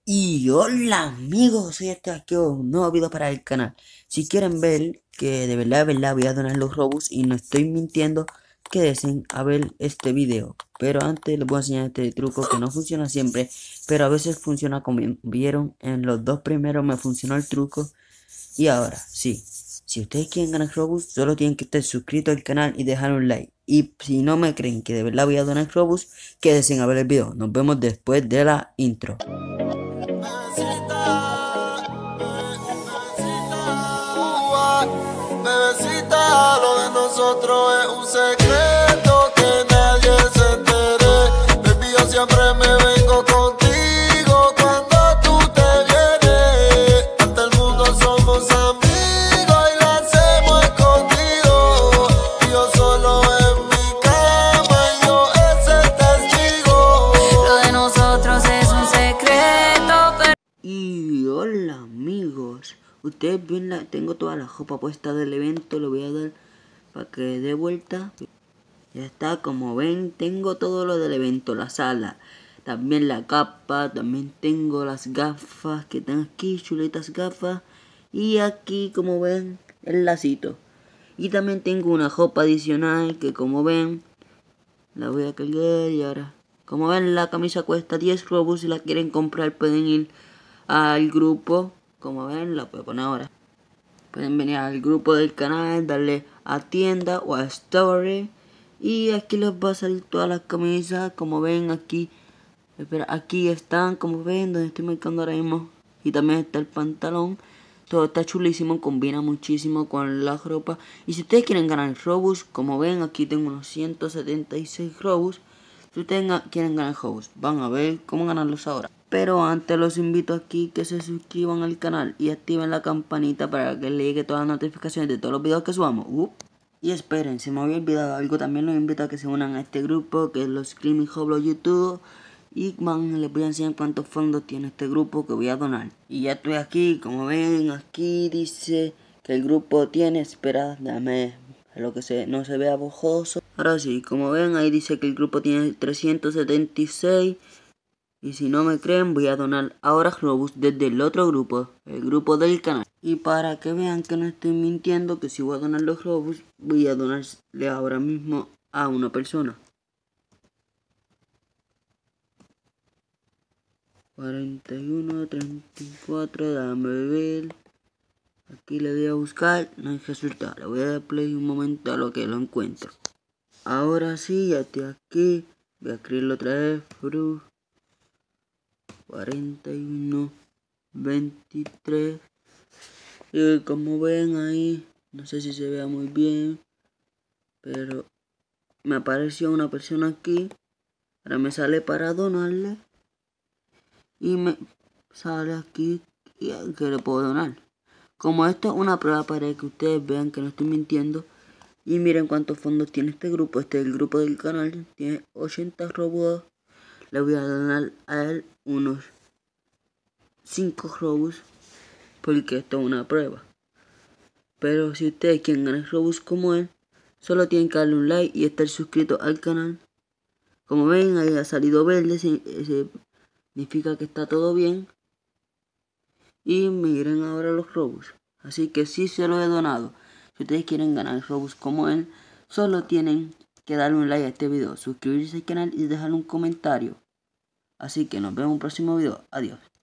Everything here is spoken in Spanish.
Y hola amigos, soy aquí un nuevo video para el canal. Si quieren ver que de verdad voy a donar los Robux y no estoy mintiendo, quédense a ver este video. Pero antes les voy a enseñar este truco que no funciona siempre, pero a veces funciona como vieron. En los dos primeros me funcionó el truco. Y ahora, sí, si ustedes quieren ganar Robux, solo tienen que estar suscritos al canal y dejar un like. Y si no me creen que de verdad voy a donar Robux, quédense a ver el video. Nos vemos después de la intro. Bebecita, lo de nosotros es un secreto que nadie se entere. Baby, yo siempre me vengo contigo cuando tú te vienes. Ante el mundo somos amigos y lo hacemos escondido. Y yo solo en mi cama y yo es el testigo. Lo de nosotros es un secreto, pero... Y hola amigos, ustedes ven tengo toda la ropa puesta del evento, le voy a dar para que dé vuelta. Ya está, como ven, tengo todo lo del evento, la sala, también la capa, también tengo las gafas que están aquí, chuletas gafas. Y aquí, como ven, el lacito. Y también tengo una ropa adicional que, como ven, la voy a cargar. Y ahora, como ven, la camisa cuesta 10 Robux. Si la quieren comprar pueden ir al grupo. Como ven, la voy a poner ahora. Pueden venir al grupo del canal, darle a tienda o a story. Y aquí les va a salir todas las camisas. Como ven aquí. Espera, aquí están, como ven, donde estoy marcando ahora mismo. Y también está el pantalón. Todo está chulísimo, combina muchísimo con la ropa. Y si ustedes quieren ganar Robux, como ven, aquí tengo unos 176 Robux. Si ustedes quieren ganar Robux, van a ver cómo ganarlos ahora. Pero antes los invito aquí que se suscriban al canal y activen la campanita para que les llegue todas las notificaciones de todos los videos que subamos. Y esperen, se me había olvidado algo, también los invito a que se unan a este grupo que es los Screaming Roblox YouTube. Y les voy a enseñar cuántos fondos tiene este grupo que voy a donar. Y ya estoy aquí, como ven, aquí dice que el grupo tiene, espera, dame lo que no se vea borroso. Ahora sí, como ven, ahí dice que el grupo tiene 376. Y si no me creen, voy a donar ahora Robux desde el otro grupo, el grupo del canal. Y para que vean que no estoy mintiendo, que si voy a donar los Robux, voy a donarle ahora mismo a una persona. 41, 34, dame ver. Aquí le voy a buscar, no hay resultado. Le voy a dar play un momento a lo que lo encuentro. Ahora sí, ya estoy aquí. Voy a escribirlo otra vez. 41, 23. Y como ven ahí, no sé si se vea muy bien, pero me apareció una persona aquí. Ahora me sale para donarle. Y me sale aquí que le puedo donar. Como esto es una prueba para que ustedes vean que no estoy mintiendo. Y miren cuántos fondos tiene este grupo. Este es el grupo del canal. Tiene 80 Robux. Le voy a donar a él unos 5 Robux. Porque esto es una prueba. Pero si ustedes quieren ganar Robux como él, solo tienen que darle un like y estar suscritos al canal. Como ven, ahí ha salido verde. Significa que está todo bien. Y miren ahora los Robux. Así que sí se los he donado. Si ustedes quieren ganar Robux como él, solo tienen que darle un like a este video, suscribirse al canal y dejar un comentario. Así que nos vemos en un próximo video. Adiós.